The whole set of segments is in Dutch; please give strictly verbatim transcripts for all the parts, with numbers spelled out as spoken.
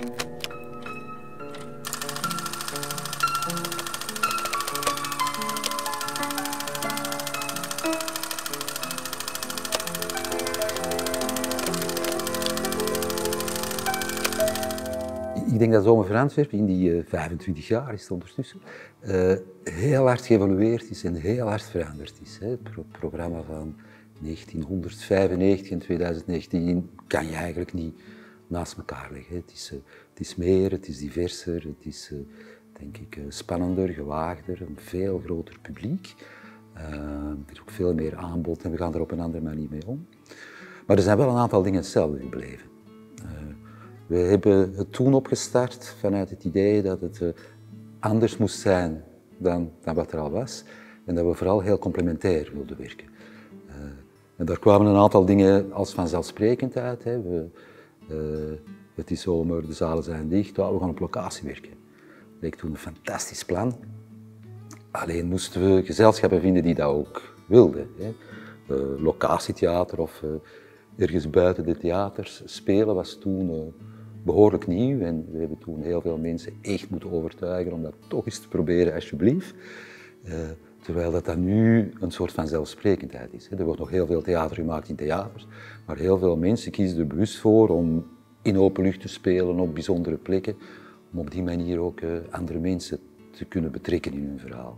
Ik denk dat Zomer van Antwerpen in die uh, vijfentwintig jaar is het ondertussen uh, heel hard geëvolueerd is en heel hard veranderd is. Hè. Het pro programma van negentienhonderdvijfennegentig en tweeduizend negentien kan je eigenlijk niet naast elkaar leggen. Het is, uh, het is meer, het is diverser, het is uh, denk ik uh, spannender, gewaagder, een veel groter publiek. Uh, er is ook veel meer aanbod en we gaan er op een andere manier mee om. Maar er zijn wel een aantal dingen hetzelfde gebleven. Uh, We hebben het toen opgestart vanuit het idee dat het uh, anders moest zijn dan, dan wat er al was en dat we vooral heel complementair wilden werken. Uh, en daar kwamen een aantal dingen als vanzelfsprekend uit. Hè. We, uh, het is zomer, de zalen zijn dicht, we gaan op locatie werken. Dat leek toen een fantastisch plan. Alleen moesten we gezelschappen vinden die dat ook wilden. Hè. Uh, locatietheater of uh, ergens buiten de theaters spelen was toen uh, behoorlijk nieuw en we hebben toen heel veel mensen echt moeten overtuigen om dat toch eens te proberen, alsjeblieft. Uh, terwijl dat, dat nu een soort van zelfsprekendheid is. Er wordt nog heel veel theater gemaakt in theaters, maar heel veel mensen kiezen er bewust voor om in open lucht te spelen op bijzondere plekken, om op die manier ook uh, andere mensen te kunnen betrekken in hun verhaal.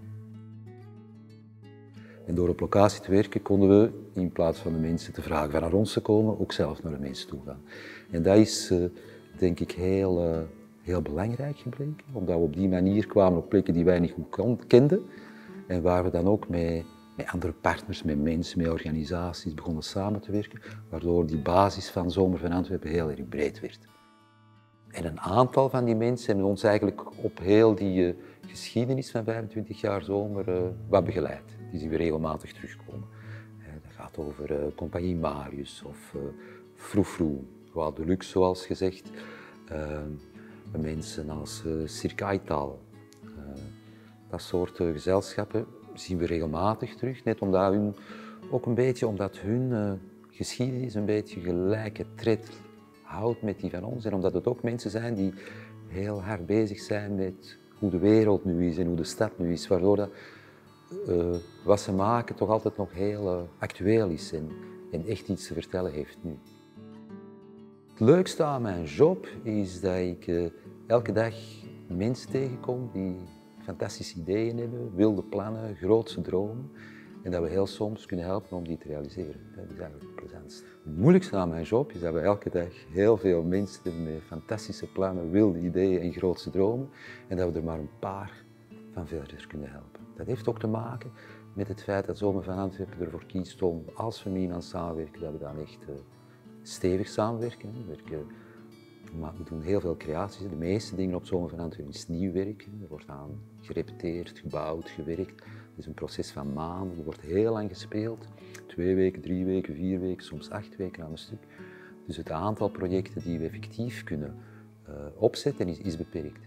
En door op locatie te werken konden we, in plaats van de mensen te vragen van naar ons te komen, ook zelf naar de mensen toe gaan. En dat is, uh, denk ik, heel, uh, heel belangrijk gebleken, omdat we op die manier kwamen op plekken die wij niet goed kenden en waar we dan ook met, met andere partners, met mensen, met organisaties begonnen samen te werken, waardoor die basis van Zomer van Antwerpen heel erg breed werd. En een aantal van die mensen hebben ons eigenlijk op heel die uh, geschiedenis van vijfentwintig jaar zomer uh, wat begeleid. Die zien we regelmatig terugkomen. Uh, dat gaat over uh, Compagnie Marius of uh, Froufrou, Joie de Luxe zoals gezegd. Uh, mensen als uh, Cirque Aital. Uh, dat soort uh, gezelschappen zien we regelmatig terug, net omdat hun, ook een beetje omdat hun uh, geschiedenis een beetje gelijke tred houdt met die van ons en omdat het ook mensen zijn die heel hard bezig zijn met hoe de wereld nu is en hoe de stad nu is, waardoor dat, uh, wat ze maken toch altijd nog heel uh, actueel is en, en echt iets te vertellen heeft nu. Het leukste aan mijn job is dat ik uh, elke dag mensen tegenkom die fantastische ideeën hebben, wilde plannen, grootse dromen en dat we heel soms kunnen helpen om die te realiseren. Dat is eigenlijk het plezantste. Het moeilijkste aan mijn job is dat we elke dag heel veel mensen hebben met fantastische plannen, wilde ideeën en grootse dromen en dat we er maar een paar van verder kunnen helpen. Dat heeft ook te maken met het feit dat Zomer van Antwerpen ervoor kiest om, als we met iemand samenwerken, dat we dan echt uh, stevig samenwerken. We, werken, maar we doen heel veel creaties. De meeste dingen op Zomer van Antwerpen is nieuw werk. Er wordt aan gerepeteerd, gebouwd, gewerkt. Het is een proces van maanden, er wordt heel lang gespeeld. Twee weken, drie weken, vier weken, soms acht weken aan een stuk. Dus het aantal projecten die we effectief kunnen uh, opzetten is, is beperkt.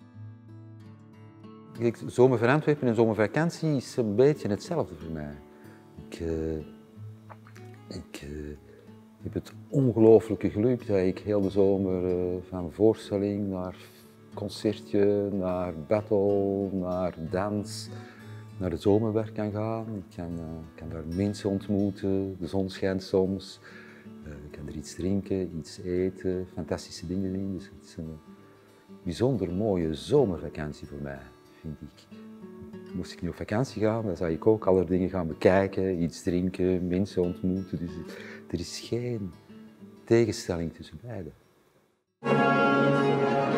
Kijk, Zomer van Antwerpen en zomervakantie is een beetje hetzelfde voor mij. Ik, uh, ik uh, heb het ongelooflijke geluk dat ik heel de zomer uh, van voorstelling naar concertje, naar battle, naar dans, naar het zomerwerk kan gaan. Ik kan, uh, kan daar mensen ontmoeten, de zon schijnt soms. Uh, ik kan er iets drinken, iets eten, fantastische dingen doen. Dus het is een bijzonder mooie zomervakantie voor mij, vind ik. Moest ik nu op vakantie gaan, dan zou ik ook alle dingen gaan bekijken, iets drinken, mensen ontmoeten. Dus er is geen tegenstelling tussen beiden.